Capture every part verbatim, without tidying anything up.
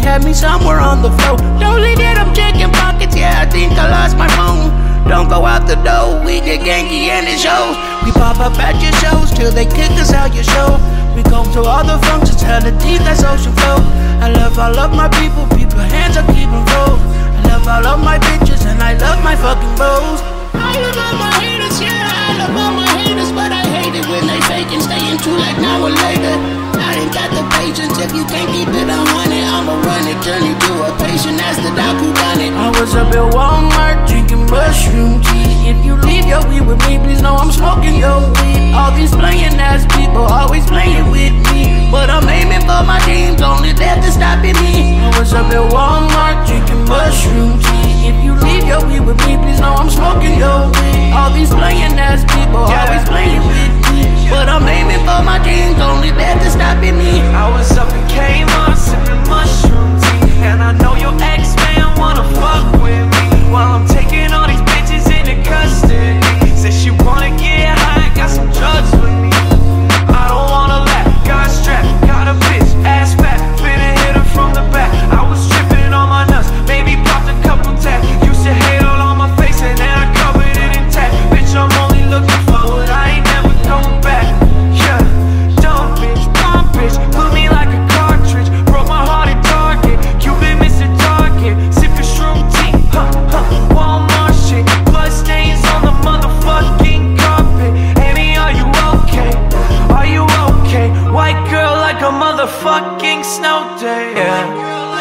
had me somewhere on the floor. Don't leave yet, I'm checking pockets, yeah, I think I lost my phone. Don't go out the door, we get ganky and it shows. We pop up at your shows till they kick us out your show. We go to all the functions, hella deep, that's ocean flow. I love all of my people, people hands up, keep them close. I love all of my bitches and I love my fucking bros. I love all my haters, yeah, I love all my haters, but I hate it when they fake and staying true like now or later. I ain't got the patience, if you can't keep it a hundred, I'ma run it, turn you to a patient, that's the doc who done it. I was up at Walmart drinking mushroom tea. If you leave your weed with me, please know I'm smoking your weed. All these playing ass people always playing with me, but I'm aiming for my dreams, only death is stopping me. I was up at Walmart drinking mushroom tea. If you leave your weed with me, please know I'm smoking your weed. All these playing ass people always playing with me, but I'm aiming for my dreams, only death is stopping me. I was up in Kmart sipping mushroom tea, and I know your ex-man wanna fuck with me while I'm taking all these bitches into custody. Said she wanna get high, got some drugs with me. I don't wanna laugh, got strapped, got a bitch, ass fat, finna hit her from the back. I was tripping on my nuts, maybe popped a couple taps. Used to hate all on my face and then I covered it intact. Bitch, I'm only looking forward, I ain't never going back. Yeah, dumb bitch, dumb bitch, put me like a cartridge. Broke my heart at Target, you been Mister Target. Sipping shroom tea, huh, huh, Walmart shit. Blood stains on the motherfucking carpet. Amy, are you okay? Are you okay? White girl like a motherfucking snow day, yeah.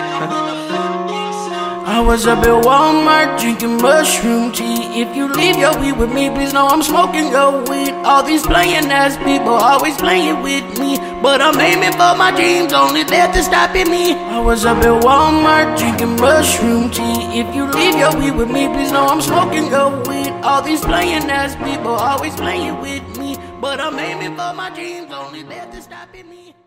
I was up at Walmart drinking mushroom tea. If you leave your weed with me, please know I'm smoking your weed. All these playing ass people always playing with me, but I'm aiming for my dreams, only death is stopping me. I was up at Walmart drinking mushroom tea. If you leave your weed with me, please know I'm smoking your weed. All these playing ass people always playing with me, but I'm aiming for my dreams, only death is stopping me.